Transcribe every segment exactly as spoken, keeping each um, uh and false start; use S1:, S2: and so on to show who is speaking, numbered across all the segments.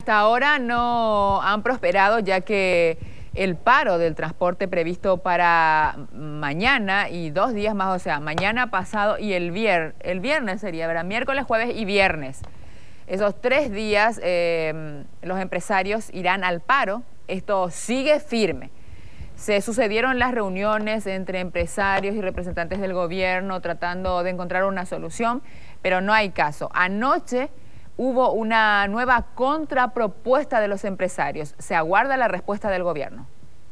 S1: Hasta ahora no han prosperado, ya que el paro del transporte previsto para mañana y dos días más, o sea, mañana pasado y el viernes, el viernes sería, ¿verdad? Miércoles, jueves y viernes. Esos tres días eh, los empresarios irán al paro. Esto sigue firme. Se sucedieron las reuniones entre empresarios y representantes del gobierno tratando de encontrar una solución, pero no hay caso. Anoche hubo una nueva contrapropuesta de los empresarios. Se aguarda la respuesta del gobierno.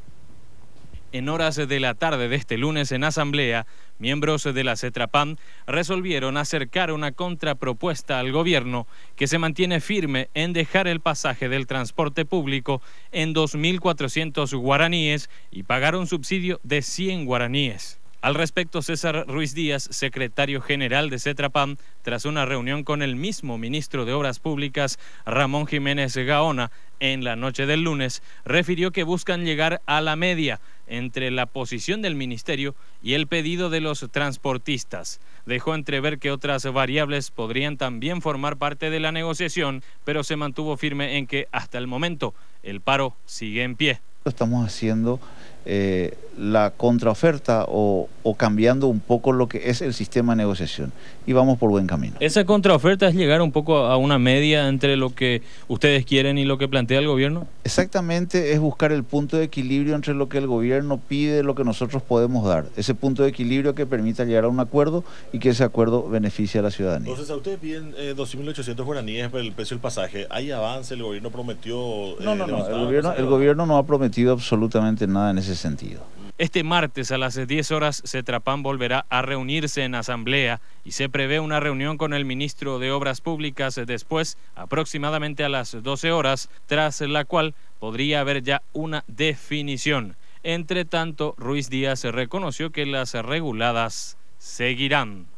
S2: En horas de la tarde de este lunes en asamblea, miembros de la CETRAPAM resolvieron acercar una contrapropuesta al gobierno que se mantiene firme en dejar el pasaje del transporte público en dos mil cuatrocientos guaraníes y pagar un subsidio de cien guaraníes. Al respecto, César Ruiz Díaz, secretario general de CETRAPAM, tras una reunión con el mismo ministro de Obras Públicas, Ramón Jiménez Gaona, en la noche del lunes, refirió que buscan llegar a la media entre la posición del ministerio y el pedido de los transportistas. Dejó entrever que otras variables podrían también formar parte de la negociación, pero se mantuvo firme en que hasta el momento el paro sigue en pie.
S3: Estamos haciendo eh, la contraoferta o, o cambiando un poco lo que es el sistema de negociación y vamos por buen camino.
S2: ¿Esa contraoferta es llegar un poco a una media entre lo que ustedes quieren y lo que plantea el gobierno?
S3: Exactamente, es buscar el punto de equilibrio entre lo que el gobierno pide y lo que nosotros podemos dar. Ese punto de equilibrio que permita llegar a un acuerdo y que ese acuerdo beneficie a la ciudadanía.
S4: Entonces, a ustedes piden eh, dos mil ochocientos guaraníes por el precio del pasaje. ¿Hay avance? ¿El gobierno prometió? Eh,
S3: no, no, no. El gobierno, el gobierno no ha prometido absolutamente nada en ese sentido.
S2: Este martes a las diez horas, CETRAPAM volverá a reunirse en asamblea y se prevé una reunión con el ministro de Obras Públicas después, aproximadamente a las doce horas, tras la cual podría haber ya una definición. Entre tanto, Ruiz Díaz reconoció que las reguladas seguirán.